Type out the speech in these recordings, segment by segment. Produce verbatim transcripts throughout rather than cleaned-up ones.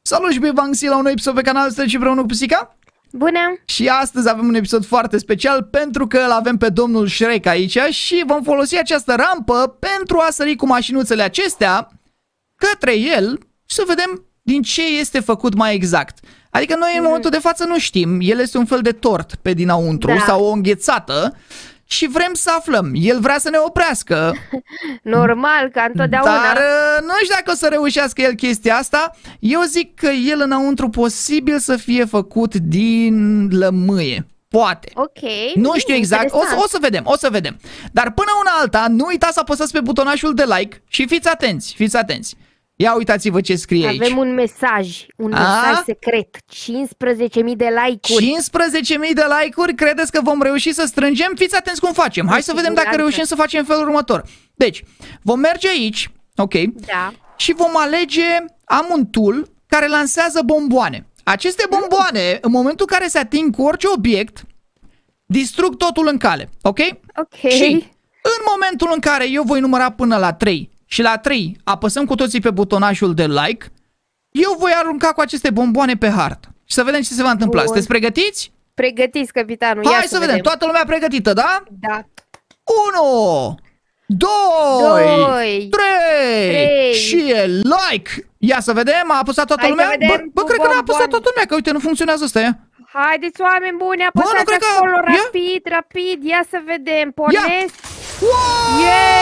Salut și bine la un nou episod pe canal, stăm și împreună cu Pisica. Bună! Și astăzi avem un episod foarte special pentru că îl avem pe domnul Shrek aici și vom folosi această rampă pentru a sări cu mașinuțele acestea către el și să vedem din ce este făcut mai exact. Adică noi în momentul de față nu știm, el este un fel de tort pe dinăuntru da. sau o înghețată și vrem să aflăm. El vrea să ne oprească. Normal, ca întotdeauna. Dar nu știu dacă o să reușească el chestia asta. Eu zic că el înăuntru posibil să fie făcut din lămâie. Poate. Ok. Nu știu exact. O să, o să vedem, o să vedem. Dar până una alta, nu uitați să apăsați pe butonașul de like și fiți atenți, fiți atenți. Ia uitați-vă ce scrie aici. Avem un mesaj, un A? mesaj secret. cincisprezece mii de like-uri. cincisprezece mii de like-uri, credeți că vom reuși să strângem? Fiți atenți cum facem. Hai să vedem dacă reușim să facem în felul următor. Deci, vom merge aici, ok? Da. Și vom alege, am un tool care lansează bomboane. Aceste bomboane, în momentul în care se ating cu orice obiect, distrug totul în cale, ok? Ok. Și în momentul în care eu voi număra până la trei și la trei apăsăm cu toții pe butonajul de like, eu voi arunca cu aceste bomboane pe hartă. Și să vedem ce se va întâmpla. Bun. Sunteți pregătiți? Pregătiți, capitanul. Hai Ia să, să vedem. vedem. Toată lumea pregătită, da? Da. unu, doi, Doi, trei trei. și e like. Ia să vedem, a apăsat toată Hai să lumea? vedem Bă, bă cu cred că n-a apăsat bomboane. toată lumea, că uite, nu funcționează asta, ia. Haideți, oameni buni, nu apăsați cred că- acolo ia. rapid, rapid. Ia să vedem. Pornesc. Wow!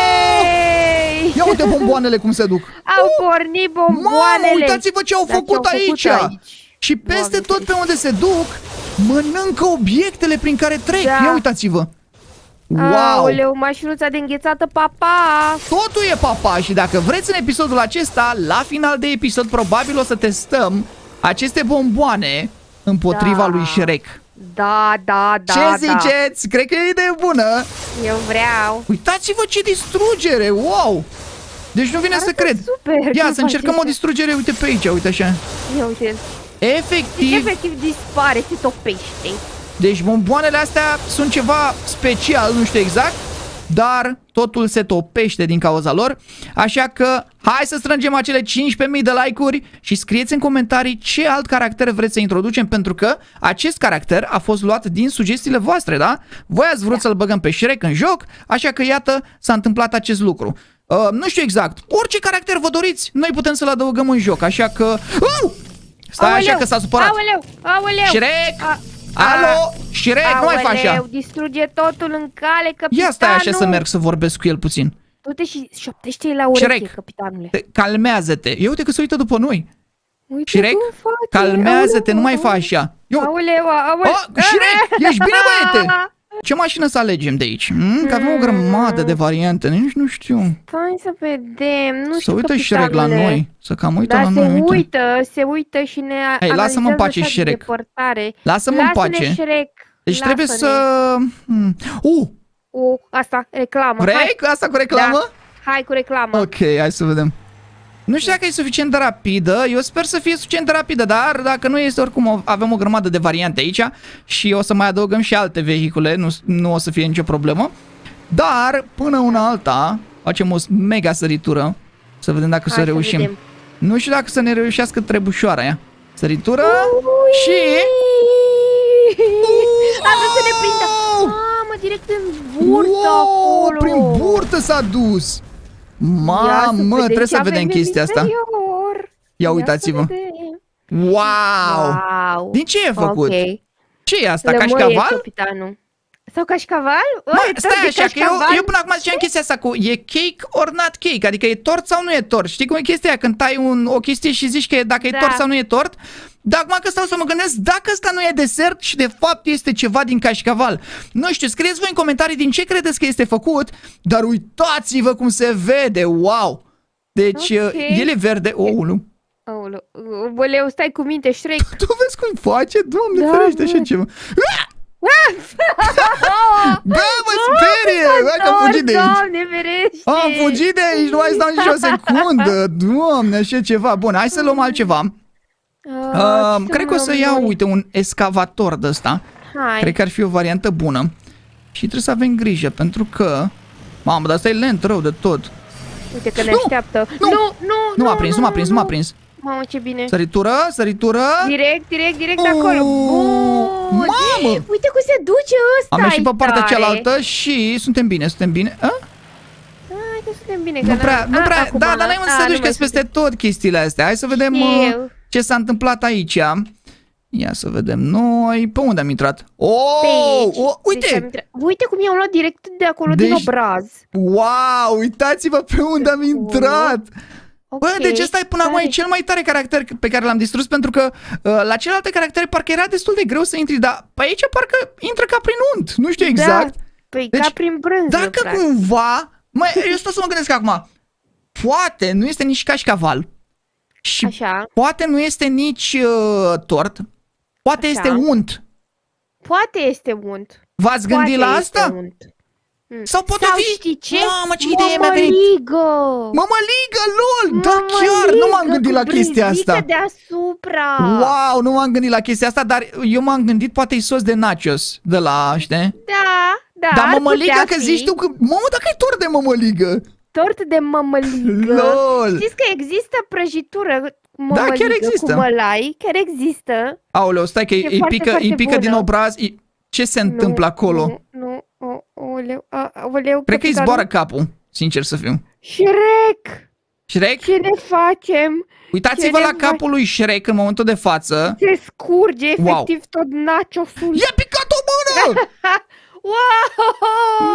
Yay! Ia uite bomboanele cum se duc. Au pornit bomboanele. Mamă, uitați-vă ce au Dar făcut, ce-au aici. făcut aici? Și peste Doamne, tot pe unde se duc, mănâncă obiectele prin care trec. Da. Ia uitați-vă. Wow! Aoleu, mașinuța de înghețată, papa! Totul e papa și dacă vreți în episodul acesta, la final de episod probabil o să testăm aceste bomboane împotriva Da. lui Shrek. Da, da, da, Ce da. ziceți? Cred că e idee bună. Eu vreau. Uitați-vă ce distrugere, wow! Deci nu vine Arată să cred. super. Ia Cum să încercăm face o distrugere, uite pe aici, uite așa. Ia uite. Efectiv, Efectiv dispare, se topește. deci bomboanele astea sunt ceva special, nu știu exact, dar totul se topește din cauza lor. Așa că hai să strângem acele cincisprezece mii de like-uri și scrieți în comentarii ce alt caracter vreți să introducem, pentru că acest caracter a fost luat din sugestiile voastre, da? Voi ați vrut da. să-l băgăm pe Shrek în joc, așa că iată s-a întâmplat acest lucru. Uh, nu știu exact, orice caracter vă doriți, noi putem să-l adăugăm în joc, așa că... Uh! Stai Aoleu, așa că s-a supărat. Aoleu, aoleu. Shrek! A- Alo, Shrek, nu mai faci așa. Aoleu, distruge totul în cale, capitanul. Ia stai așa să merg să vorbesc cu el puțin. Du-te și șoptește-i la ureche, Shrek, capitanule. te- calmează-te. Eu uite că se uită după noi. Uite Shrek, cum face. calmează-te, Aoleu, nu mai aoleu. faci așa. Eu... Aoleu, aoleu. Oh, Shrek, ești bine, băiete? Ce mașină să alegem de aici? Hmm? Că avem o grămadă de variante, nici nu știu. Hai să vedem, nu Să știu, uită Shrek la capitanule. noi, să cam uită Da, la se noi, uite. uită, se uită și ne Hai, lasă-mă în pace, analizează așa Shrek. de depărtare. Lasă-mă în Lasă-ne, pace. Shrek. Deci trebuie să... Lasă-ne. Hmm. Uh, O, asta, reclamă. vrei Hai. cu asta cu reclamă? Da. Hai cu reclamă. Ok, hai să vedem. Nu știu dacă e suficient de rapidă, eu sper să fie suficient de rapidă, dar dacă nu este, oricum o- avem o grămadă de variante aici și o să mai adăugăm și alte vehicule, nu, nu o să fie nicio problemă. Dar, până una alta, facem o mega săritură, să vedem dacă Hai să să reușim. vedem. Nu știu dacă să ne reușească trebușoara aia. Săritură și... A vrut să ne prindă. Mamă, direct în burtă Wow, acolo. prin burtă s-a dus! Ia să Mamă, vedem trebuie ce să avem vedem în chestia asta. interior. Ia să uitați-vă. vedem. Wow! Wow. Din ce e făcut? Ok. Ce e asta, Lămâie, cașcaval? capitanul. Sau cașcaval? Mă, Oi, stai tot de așa, că eu, cașcaval? eu până acum ziceam chestia asta cu e cake or not cake, adică e tort sau nu e tort. Știi cum e chestia aia când tai un, o chestie și zici că e, dacă e Da. tort sau nu e tort? Dar acum că stau să mă gândesc, dacă ăsta nu e desert și de fapt este ceva din cașcaval. Nu știu, scrieți voi în comentarii din ce credeți că este făcut, dar uitați-vă cum se vede, wow! Deci, Ok. el e verde, oulu. Aoleu, Boleu, stai cu minte, Shrek. Tu vezi cum face? Doamne, Da, ferește așa bă. ceva. Bă, mă sperie! Hai că am fugit de aici! Doamne, ferește! Am fugit de aici, nu mai stau nici o secundă. Doamne, așa ceva. Bun, hai să luăm altceva. Ah, Uh, ce cred că o să mă iau, dori. uite, un escavator de ăsta. Hai. Cred că ar fi o variantă bună. Și trebuie să avem grijă, pentru că... Mamă, dar ăsta e lent rău de tot. Uite că ne Nu, așteaptă. nu, Nu, nu, Nu m-a prins, nu m-a prins, nu m-a prins. Mamă, ce bine. Săritură, săritură. Direct, direct, direct de acolo. Bun. Mamă! Uite cum se duce ăsta. Am ieșit pe partea tare. cealaltă și suntem bine, suntem bine. A? Hai că suntem bine. Nu că prea, nu a, prea, acum, da, dar n-ai unde să a, te duci, nu că mai peste tot chestiile astea. Hai să vedem Știu. uh, ce s-a întâmplat aici. Ia să vedem noi. Pe unde am intrat? Oh, Pe aici. oh, uite! Deci am intrat- Uite cum i-am luat direct de acolo Deci- din obraz. Wow, uitați-vă pe unde am intrat! Bă, Ok, deci ăsta e până acum e tare. cel mai tare caracter pe care l-am distrus, pentru că uh, la celelalte caractere parcă era destul de greu să intri, dar pe aici parcă intră ca prin unt. Nu știu exact. Da, păi Deci, ca prin brânză. Dacă practic. cumva... Mă, eu stau să mă gândesc acum. Poate nu este nici cașcaval. Și Așa. poate nu este nici uh, tort. Poate Așa. este unt. Poate este unt. V-ați gândit Poate la este asta? unt. Mm. Sau poate Sau fi... știi ce? Mamă, ce idee mi-a venit! Mămăligă! Mămăligă, lol! Da, Mămăligă chiar! Nu m-am gândit cu la chestia brânzică asta. deasupra! Wow, nu m-am gândit la chestia asta, dar eu m-am gândit poate e sos de nachos de la, știi? Da, da, Dar ar mămăligă, putea că fi. zici tu că... Mamă, dacă e tort de mămăligă! Tort de mămăligă. Lol! Știți că există prăjitură cu mămăligă, chiar există. cu mălai, chiar există. Aoleu, stai că E îi foarte, pică, foarte îi pică bună. din obraz. îi- Ce se întâmplă Nu, acolo? Nu, nu, o, oleu, a, oleu, Cred că îi capitanul. zboară capul, sincer să fiu. Shrek! Shrek? Ce ne facem? Uitați-vă ce la ne capul lui Shrek în momentul de față. Se scurge Wow. efectiv tot nachosul. I-a picat o mână! Wow!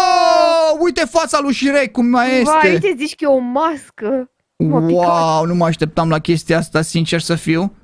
Wow! Uite fața lui Shrek cum mai Vai, este. te zici că e o mască. M-a picat. Wow, nu mă așteptam la chestia asta, sincer să fiu.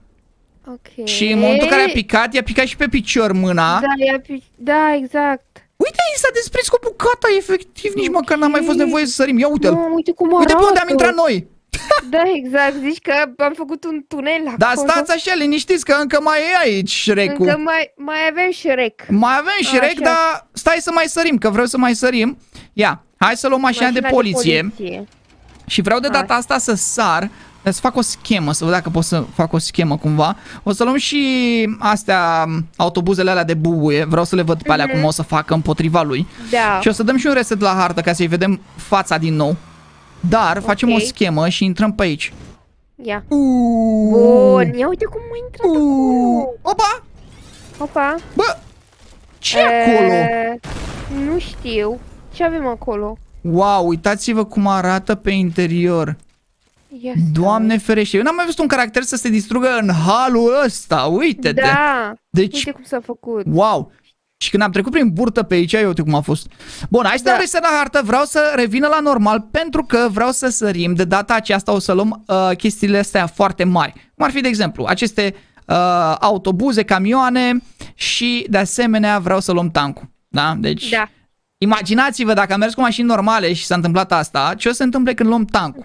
Ok. Și în momentul în care a picat, i-a picat și pe picior mâna. Da, i-a pi- da, exact. Uite, i s-a desprins cu bucata, efectiv, nici măcar n-a mai fost nevoie să sărim. Ia uite-l. Nu, uite cum Uite pe arată. unde am intrat noi. Da, exact. Zici că am făcut un tunel acolo. Dar stați așa, liniștiți că încă mai e aici Shrek-ul. Încă mai, mai avem Shrek. Mai avem Shrek, Așa. dar stai să mai sărim, că vreau să mai sărim. Ia, hai să luăm mașina, de, poliție, de poliție. și vreau de data asta să sar, să fac o schemă, să văd dacă pot să fac o schemă cumva. O să luăm și astea, autobuzele alea de bubuie, vreau să le văd pe alea Mhm. cum o să facă împotriva lui. Da. Și o să dăm și un reset la hartă ca să-i vedem fața din nou. Dar facem Ok. o schemă și intrăm pe aici. Ia. Uuu. Bun, ia uite cum a intrat acolo. Uuu. Opa! Opa. Bă! Ce acolo? E, Nu știu. Ce avem acolo? Wow, uitați-vă cum arată pe interior. Ia Doamne ferește, eu n-am mai văzut un caracter să se distrugă în halul ăsta, uite-te! Da. Deci, Uite cum s-a făcut. wow! Și când am trecut prin burtă pe aici, uite cum a fost. Bun, hai să dăm Da. reset la hartă, vreau să revină la normal, pentru că vreau să sărim. De data aceasta o să luăm uh, chestiile astea foarte mari. Cum ar fi, de exemplu, aceste uh, autobuze, camioane și, de asemenea, vreau să luăm tancul. Da? Deci, Da. imaginați-vă dacă am mers cu mașini normale și s-a întâmplat asta, ce o să se întâmple când luăm tancul.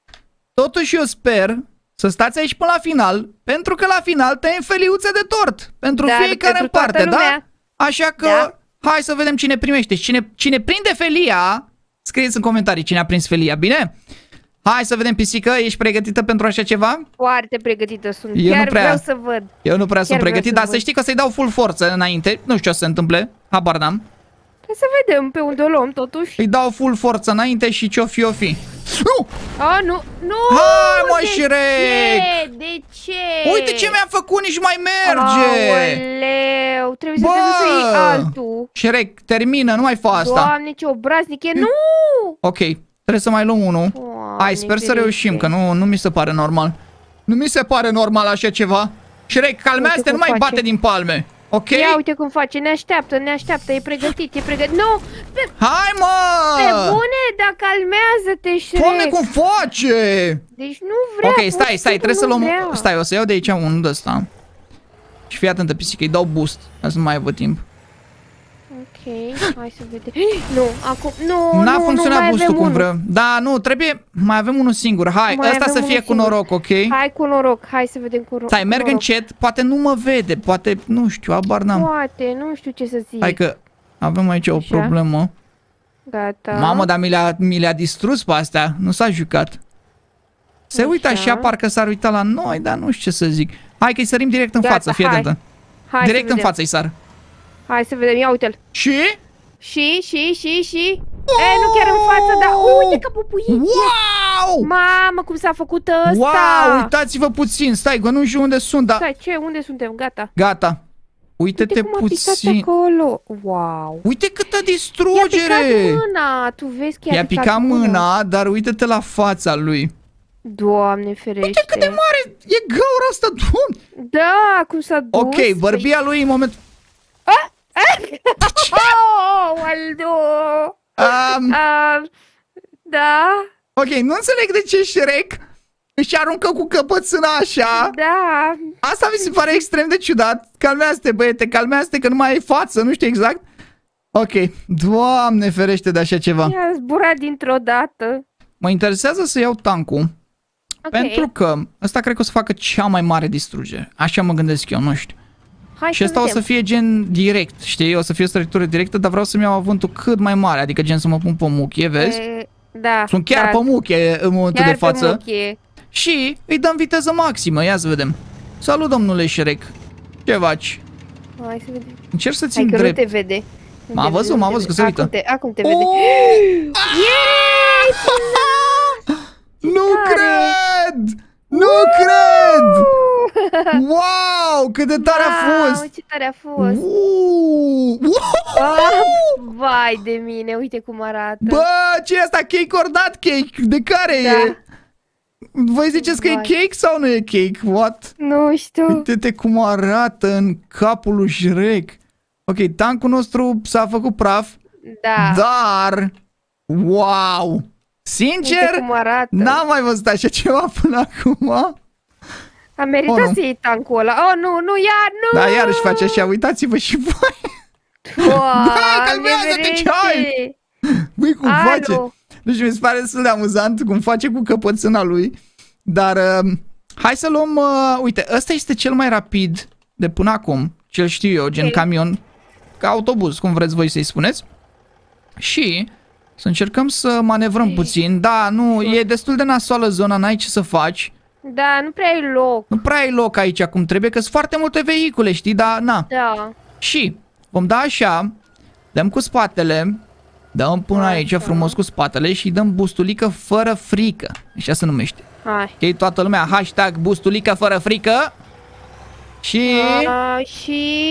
Totuși eu sper să stați aici până la final, pentru că la final tăiem feliuțe de tort. Pentru Da, fiecare pentru în toată parte, da? lumea. Așa că Da. hai să vedem cine primește. Cine, cine prinde felia, scrieți în comentarii cine a prins felia, bine? Hai să vedem, pisică, ești pregătită pentru așa ceva? Foarte pregătită sunt. Eu nu Chiar prea. vreau să văd. Eu nu prea sunt vreau pregătit, să dar văd. să știi că o să-i dau full forță înainte. Nu știu ce o să se întâmple, habar n-am. Hai să vedem pe unde o luăm totuși. Îi dau full forță înainte și ce-o fi, o fi. Nu! A, nu, nu! Hai, mă, de Shrek! ce? De ce? Uite ce mi-a făcut, nici mai merge! Aoleu, trebuie să Bă! te duci să iei altul. Shrek, termină, nu mai fa asta. Doamne, ce obraznic e, nu! Ok, trebuie să mai luăm unul. Doamne, Hai, sper să ferește. reușim, că nu, nu mi se pare normal. Nu mi se pare normal așa ceva. Shrek, calmează-te, Uite nu cum mai face. bate din palme. Ok? Ia uite cum face, ne așteaptă, ne așteaptă, e pregătit, e pregătit. Nu, pe, Hai, mă! pe bune, dar calmează-te, Shrek. Doamne, cum face? Deci nu vrea. Ok, pur stai, și stai, simplu trebuie să nu luăm... vrea. Stai, o să iau de aici unul de ăsta. Și fii atentă, pisică, îi dau boost, ca să nu mai aibă timp. Ok, hai să vedem. Nu, acum, nu, N-a nu, funcționat nu, mai boostul avem cum unul. vreau. Da, nu, trebuie... Mai avem unul singur. Hai, Mai ăsta avem să fie unul cu singur. noroc, ok? Hai cu noroc, hai să vedem cu, ro- Stai, cu merg noroc. încet, poate nu mă vede, poate, nu știu, abar n-am. Poate, nu știu ce să zic. Hai că avem aici o Așa. problemă. Gata. Mamă, dar mi le-a, mi le-a distrus pe astea, nu s-a jucat. Se Așa. uită așa, parcă s-ar uita la noi, dar nu știu ce să zic. Hai că-i sărim direct în Gata, față, fii hai. atentă. Hai Direct să în vedem. față-i sar. Hai să vedem, ia uite-l. Și? Și, și, și, și... E, nu chiar în față, dar uite că pupuie. Wow! Wow! Mamă, cum s-a făcut ăsta! Wow, uitați-vă puțin. Stai, că nu știu unde sunt, dar... Stai, ce? Unde suntem? Gata. Gata. Uite-te Uite cum a picat puțin. acolo. Wow. Uite câtă I-a distrugere! picat mâna, tu vezi că i-a, I-a picat mâna, dar uite-te la fața lui. Doamne ferește. Uite cât de mare e gaura asta, doamne! Da, cum s-a dus. Ok, bărbia lui în moment... Oh, Aldo! Um, Uh, da, ok, nu înțeleg de ce Shrek își aruncă cu căpățâna așa. da. Asta mi se pare extrem de ciudat. Calmează-te, băiete, calmează-te că nu mai ai față, nu știu exact. Ok, Doamne ferește de așa ceva. I-a zburat dintr-o dată. Mă interesează să iau tancul. Okay. Pentru că ăsta cred că o să facă cea mai mare distrugere. Așa mă gândesc eu, nu știu. Hai Și ăsta o să fie gen direct, știi? O să fie o străjitură directă, dar vreau să-mi iau avântul cât mai mare. Adică gen să mă pun pe muchie, vezi? E, da. Sunt chiar da. pe muchie în momentul Chiar de față. Pe muchie. Și îi dăm viteză maximă, ia să vedem. Salut, domnule Shrek. Ce faci? Hai să vedem. Încerc să Hai țin că drept. nu te vede. Nu M-a te văzut, vede, m-a nu te văzut că vede. se uită. Acum te, acum te vede. Oh! Yay! Nu tare! cred! Nu cred! Wow, cât de tare a Wow, fost! ce tare a fost! Uuu! Ah, vai de mine, uite cum arată. Bă, ce e asta? Cake or not cake? De care Da. e? Voi ziceți că e Vai. cake sau nu e cake? What? Nu știu. Uite-te cum arată în capul lui Shrek. Ok, tancul nostru s-a făcut praf, Da. dar... Wow! Uite Sincer, cum arată. n-am mai văzut așa ceva până acum. A meritat Oh, nu. să iei tancul ăla. Oh, nu, nu, iar, nu! Da, iarăși face așa, uitați-vă și voi. Doamne Da, calmează-te, ce ai? ferește! Băi, cum Alo. face? Nu știu, mi se pare destul de amuzant cum face cu căpățâna lui. Dar uh, hai să luăm, uh, uite, ăsta este cel mai rapid de până acum. Ce știu eu, gen Ok. camion, ca autobuz, cum vreți voi să-i spuneți. Și să încercăm să manevrăm puțin. Da, nu, e destul de nasoală zona, n-ai ce să faci. Da, nu prea ai loc. Nu prea ai loc aici cum trebuie, că sunt foarte multe vehicule, știi, dar na. Da. Și vom da așa, dăm cu spatele, dăm până aici Așa. frumos cu spatele și dăm bustulică fără frică. Așa se numește. Hai. Ok, toată lumea, hashtag bustulică fără frică. Și... A, și...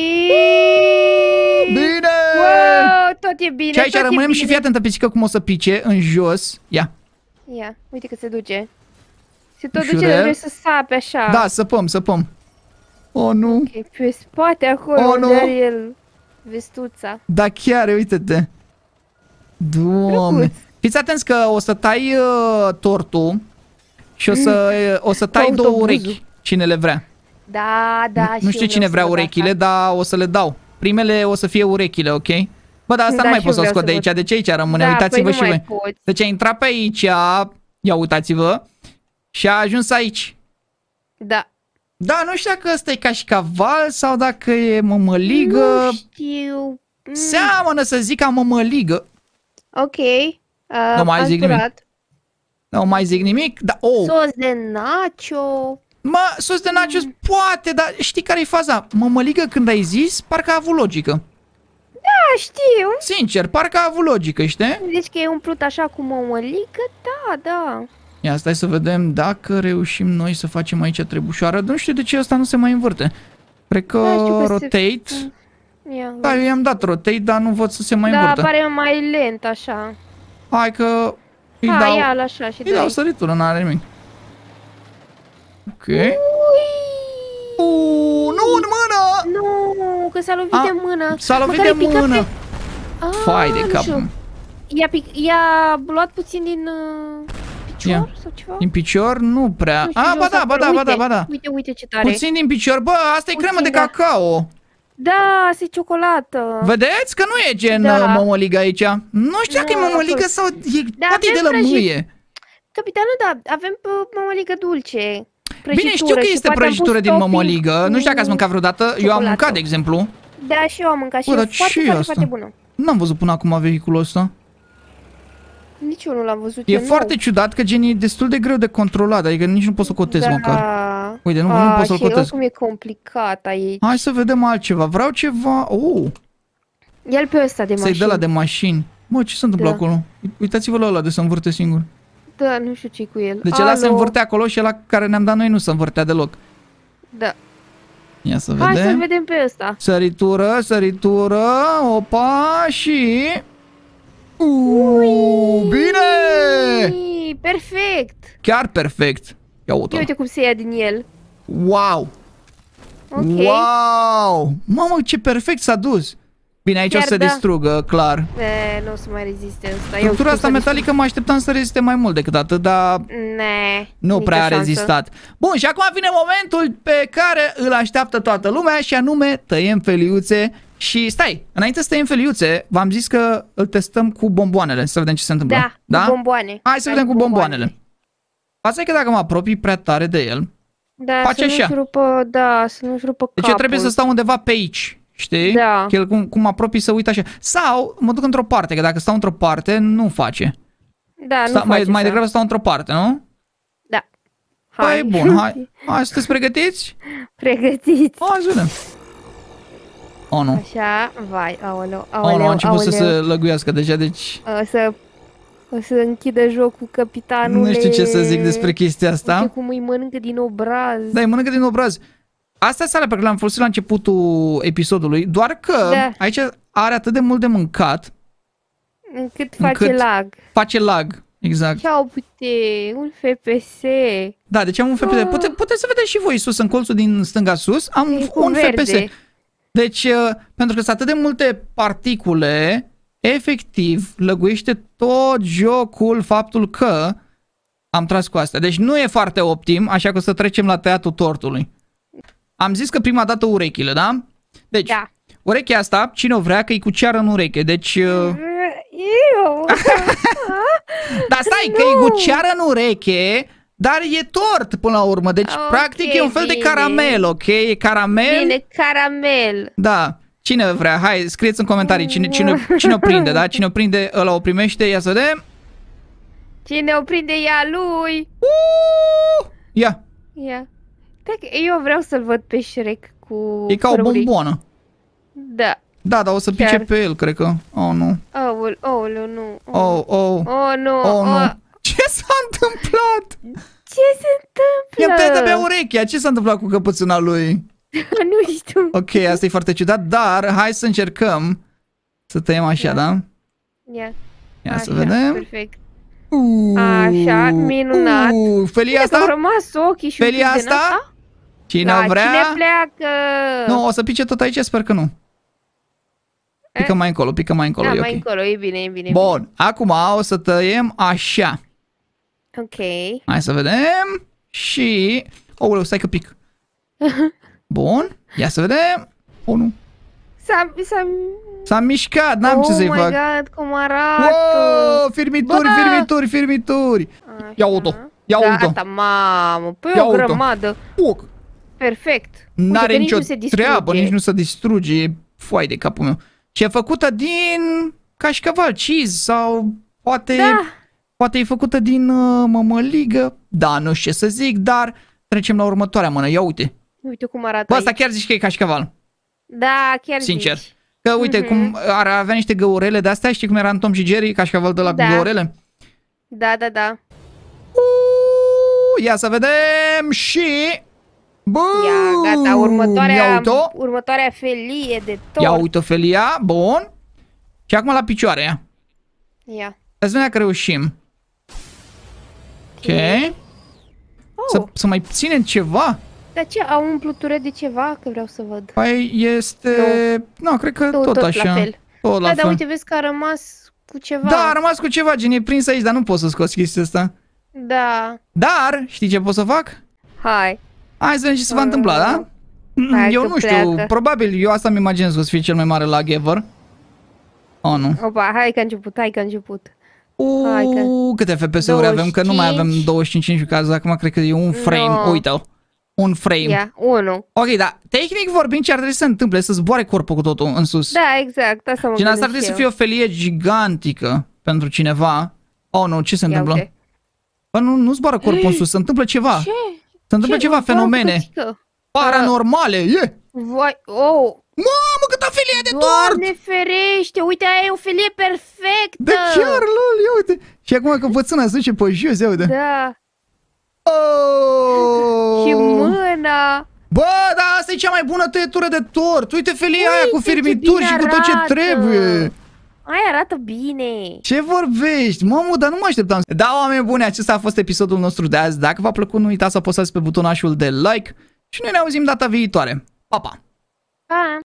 Bine! Wow, tot e bine, Și aici tot e rămânem bine. și fii atentă pisică cum o să pice în jos. Ia. Ia, uite că se duce. Se tot Ușurel. duce, dar vrei să sape așa. Da, săpăm, săpăm. Oh, nu. Ok, pe spate acolo, Oh, unde nu. are el vestuța. Da, chiar, uite-te. Doamne. Drăguț. Fiți atenți că o să tai uh, tortul și o să, uh, o să tai două Autobuzul. urechi. Cine le vrea. Da, da, Nu și știu eu cine vreau vrea să văd urechile, asta. dar o să le dau. Primele o să fie urechile, ok? Bă, dar asta Da, nu mai și pot eu să o vreau scot să de aici, văd. de ce aici rămâne? Da, Uitați-vă păi și nu voi. mai poți. Deci a intrat pe aici, ia uitați-vă, și a ajuns aici. Da. Da, nu știu dacă ăsta e ca și caval sau dacă e mămăligă. Nu știu. Mm, Seamănă să zic ca mămăligă. ok. Uh, Nu mai am zic nimic. curat. Nu mai zic nimic, dar... Oh, Sos de nacho. mă, sos de nachos poate, dar știi care e faza? Mămăligă când ai zis, parcă a avut logică. Da, știu. Sincer, parcă a avut logică, știi? Deci că e umplut așa cu mămăligă? Da, da. Ia, stai să vedem dacă reușim noi să facem aici trebușoară. Nu știu de ce asta nu se mai învârte. Cred că, Da, știu că se- rotate. Ia, Da, eu i-am dat rotate, dar nu văd să se mai da, învârtă. pare mai lent așa. Hai că îi Ha, dau, ia-l așa și îi dau dai. săritură, n-are nimic. Ok. Ui! Uuu, nu în mână! Nu, că s-a lovit A, de mână. S-a lovit Măcar de îi pica mână. Pe... Ah, Fai de nu cap. știu. I-a, pic... I-a luat puțin din uh, picior Ia. sau ceva? Din picior? Nu prea. Nu știu, A, jos ba da, ba acolo. da, ba Uite, da, ba da. Uite, uite ce tare. Puțin din picior. Bă, asta e cremă de Puțin, da. cacao. Da, se ciocolată. Vedeți că nu e gen Da. uh, mămăligă aici. Nu știu dacă e Nu, mămăligă acolo- sau e, Da, poate e de avem prăjit- lămâie. Capitanul, da, avem uh, mămăligă dulce. Bine, știu că și este poate am prăjitură pus din topping mămăligă. Nu știu dacă ați mâncat vreodată. Eu am ciocolată. mâncat, de exemplu. Da, și eu am mâncat și Bă, e dar foarte, ce e foarte, asta? foarte bună. N-am văzut până acum vehiculul ăsta. Nici eu nu l-am văzut. E eu foarte nou. ciudat că gen e destul de greu de controlat. Adică nici nu pot să cotez da. măcar. Uite, nu, nu A, pot să-l și cotez. oricum e complicat aici. Hai să vedem altceva. Vreau ceva... Oh, Ia-l pe ăsta de să-i mașină. dă la de mașini. Mă, ce se întâmplă Da. acolo? Uitați-vă la ăla de se învârte singur. Da, nu știu ce cu el. Deci ăla se Alo. învârtea acolo și ăla care ne-am dat noi nu se învârtea deloc. Da. Ia să Hai vedem. să-l vedem pe ăsta. Săritură, săritură, opa și... Uuu, bine! Ui, perfect. Chiar perfect. Ia Ia uite. uite cum se ia din el. Wow! Ok. Wow! Mamă, ce perfect s-a dus! Bine, aici Chiar o să se da. distrugă, clar. E, nu o să mai reziste ăsta. Structura asta metalică mă așteptam să reziste mai mult decât atât, dar Ne, nu nicio prea a șansă. rezistat. Bun, și acum vine momentul pe care îl așteaptă toată lumea și anume tăiem feliuțe. Și stai, înainte să tăiem feliuțe, v-am zis că îl testăm cu bomboanele, să vedem ce se întâmplă. Da, cu bomboane. Hai să vedem cu bomboanele. Asta e că dacă mă apropii prea tare de el, Da, face să nu-și așa. rupă, da, să nu-și rupă deci eu capul. trebuie să stau undeva pe aici. Știi? Da. Că el cum, cum mă apropii să uit așa. Sau mă duc într-o parte, că dacă stau într-o parte, nu face. Da, Sta, nu mai, face mai să- degrabă stau într-o parte, nu? Da. Hai, bun, hai. Hai, sunteți pregătiți? Pregătiți. Hai să vedem. Oh, nu. Așa, vai, aoleu, Oh, aoleu, nu, a început să aoleu. se lăguiască deja, deci... O să, o să închidă jocul capitanul. Nu știu ce să zic despre chestia Uite asta. cum îi mănâncă din obraz. Da, îi mănâncă din obraz. Asta sala pe care l-am folosit la începutul episodului, doar că Da. aici are atât de mult de mâncat, Încât face încât- lag. face lag. Exact. Ceau, uite, un F P S. Da, deci am un F P S. Ah. Pute, puteți să vedeți și voi sus, în colțul din stânga sus, am E un, cu un F P S. verde. Deci, uh, pentru că sunt atât de multe particule, efectiv, lăguiește tot jocul faptul că am tras cu astea. Deci nu e foarte optim, așa că o să trecem la tăiatul tortului. Am zis că prima dată urechile, da? Deci, Da. urechea asta, cine o vrea, că e cu ceară în ureche. Deci, uh, Eu. dar stai, că e cu ceară în ureche, dar e tort până la urmă. Deci, Ok, practic, e un fel de bine. caramel, ok? E caramel. Bine, caramel. Da. Cine vrea? Hai, scrieți în comentarii cine, cine, cine o prinde, da? Cine o prinde, ăla o primește. Ia să vedem. Cine o prinde ea lui? Uh! Ia, Ia. Dacă eu vreau să-l văd pe Shrek cu e ca o fără urechi. bomboană. Da. Da, dar o să pice Chiar. pe el, cred că. Oh, nu. Aul, aoleu, nu. Oh, oh. Oh, nu. Oh, nu. Oh. Ce s-a întâmplat? Ce se întâmplă? I-am tăiat abia urechea. Ce s-a întâmplat cu căpățâna lui? Nu știu. Ok, asta e foarte ciudat, dar hai să încercăm să tăiem așa, Ia. da? Ia. Ia Așa, să vedem. Perfect. Uh, Așa, minunat. Uh, felia Bine că au asta? rămas ochii și Felia un pic din asta? Cine Da, o vrea? cine pleacă? Nu, o să pice tot aici, sper că nu. Pică Eh? mai încolo, pică mai încolo, Da, e mai ok. încolo, e bine, e bine. Bun, acum o să tăiem așa. Ok. Hai să vedem. Și... Oh, stai că pic. Bun, ia să vedem. Oh, nu. S-a... s-a... S-a mișcat, n-am oh ce să-i my fac. God, cum arată. Wow, firmituri, Bă! firmituri, firmituri. Așa. Ia uite-o, ia uite-o. Gata, mamă, pe Ia o uite-o. grămadă. Puc. Perfect. Uite N-are că nici nicio nu se distruge. treabă, nici nu se distruge. E foai de capul meu. Și e făcută din cașcaval, cheese sau poate, Da. poate e făcută din uh, mămăligă. Da, nu știu ce să zic, dar trecem la următoarea mână. Ia uite. Uite cum arată Bă, asta aici. chiar zici că e cașcaval. Da, chiar Sincer. zici. Că uite, Mhm. cum ar avea niște găurele de astea, știi cum era în Tom și Jerry, cașcaval de la Da. cu găurele? Da, da, da. Uh, ia să vedem și... Bă, Ia, gata, Ia următoarea, uite-o. următoarea felie de tort. Ia uite-o, felia, bun. Și acum la picioare, ia. Ia. Să vedem dacă reușim. Ok. Să, Oh, să mai ținem ceva? dar ce, au umplutură de ceva? Că vreau să văd. Păi este... Nu, no, cred că Tot, tot, tot așa. la fel. Tot la Da, fel. dar uite, vezi că a rămas cu ceva. Da, a rămas cu ceva, gen, e prins aici, dar nu pot să scoți chestia asta. Da. Dar, știi ce pot să fac? Hai. Hai să vedem ce se va Uh, întâmpla, da? hai Eu că nu știu, pleacă. probabil eu asta mi imaginez că o să fie cel mai mare lag ever. Oh, nu. Opa, hai că a început, hai că a început. Hai că- Uuu, câte F P S-uri avem, că nu mai avem douăzeci și cinci. douăzeci și cinci caz, acum cred că e un frame, No. uite-l. Un frame. Ia, unu. Ok, dar tehnic vorbind ce ar trebui să se întâmple, să zboare corpul cu totul în sus. Da, exact, asta mă Gen, asta ar gândesc trebui să eu. fie o felie gigantică pentru cineva. Oh, nu, ce se Ia întâmplă? uite. Bă, nu, nu zboară corpul în sus, se întâmplă ceva. Ce? Se întâmplă Ce? ceva O fenomene bucățică. paranormale, e! Vai, oh, Mamă, cât o felie de tort! Doamne ferește, uite, aia e o felie perfectă! Da, chiar, lol, ia uite. Și acum căpățâna se duce pe jos, ia uite. Da. Oh! Și mâna. Bă, dar asta e cea mai bună tăietură de tort. Uite felia Uite aia cu ce firmituri bine și cu tot ce arată. trebuie. Aia arată bine. Ce vorbești? Mamă, dar nu mă așteptam. Da, oameni buni, acesta a fost episodul nostru de azi. Dacă v-a plăcut, nu uitați să apăsați pe butonașul de like și noi ne auzim data viitoare. Pa, pa! Pa!